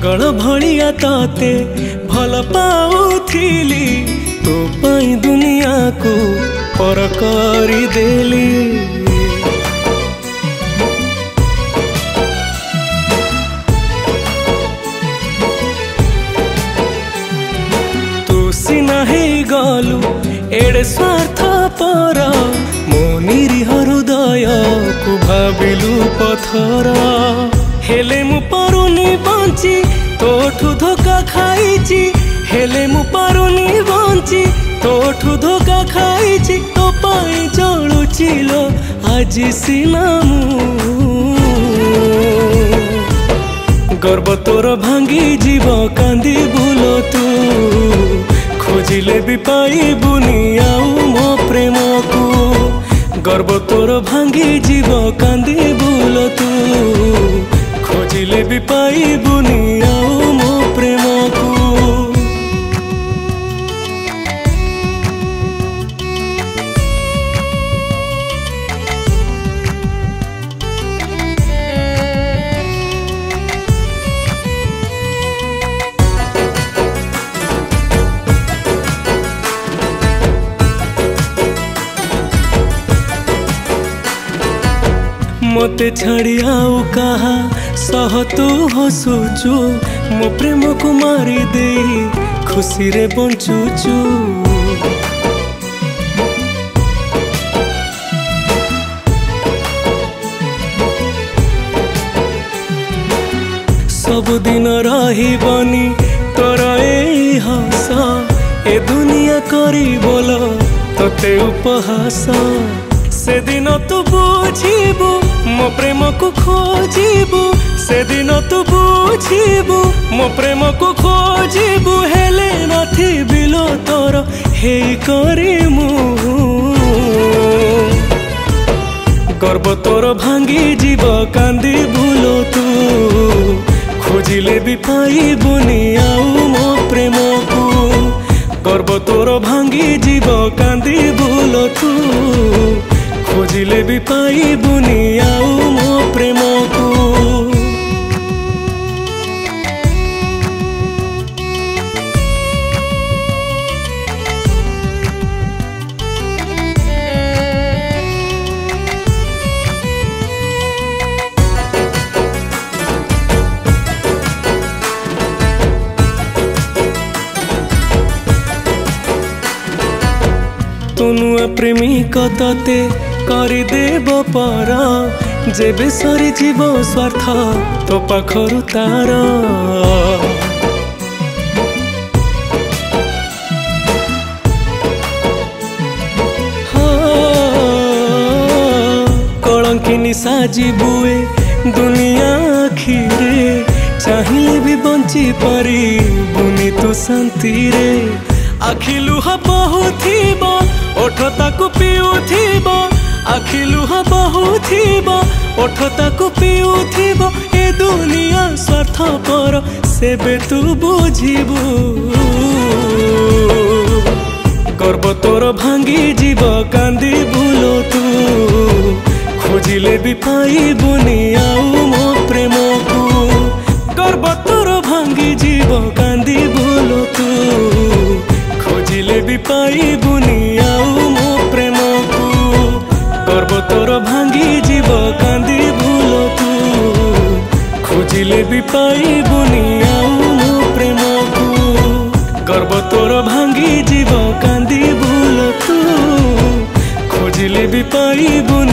पागल भलिया तते भल पाउथिली तो पाई दुनिया को पर करी देली। तू सिना ही गलु एड़े स्वार्थ पर मो निरीह हृदय को भाविलु पथर। हेले मु पारुनी बंची तोठू धोखा खाईची, हेले मु पारुनी बंची तोठू धोखा खाईची। तो पाई जलुची लो आज सिना गर्व तोर भांगी जीव कांदी बुलो तू। खोजिले भी पाइबुनी आउ मो प्रेम को, गर्व तोर भांगी जीव कांदी बुलो तू। खोजिले भी पाइबुनी आउ मो प्रेम को। मते छाड़ी आउ कहा सह तू हसुचु, मो प्रेम को मारी दे खुशी रे बंचुचु। सब दिन रहिबनी तोर ए हस, ए दुनिया करी बोल तते उपहास। से दिन तू बुझीबू मो प्रेम को खोजिबू, से दिन तू बुझीबू मो प्रेम को खोजिबू। हेले नथी बिलो तोर हे करी मु, गर्व तोर भांगी जीव कांदी भूलो तू। खोजिले भी पाइबुनी आउ मो प्रेम को, गर्व तोर भांगी जीव कांदी भूलो तू। खोजिले भी पाइबुनी आउ मो प्रेम को। तुनुआ प्रेमी कतते करी देव पर, जेबे सरी जीव स्वार्थ तो पाखरु तार। कलंकिनी साजिबुए दुनिया आखिरे, चाहिए भी बंची पारी बुनी तू शांति रे। आखि लुह बहुथिब ओठ ताकु पिउथिब, आखि लुह बहुथिब ओठ ताकु पिउथिब। ए दुनिया स्वार्थ पर सेबे तू बुझिबू, गर्व तोर भांगी जीव कांदी भूलो तू। खोजिले भी पाइबुनी आउ मो प्रेम को, गर्व तोर भांगी जीव कांदी भूलो तू। खोजिले भी पाइबुनी आउ मो प्रेम को, गर्व तोर भांगी जीव कांदी भूलो तू। खोजिले भी पाइबुनी आउ मो प्रेम को, गर्व तोर भांगी जीव कांदी भूलो तू। खोजिले भी पाइबुनी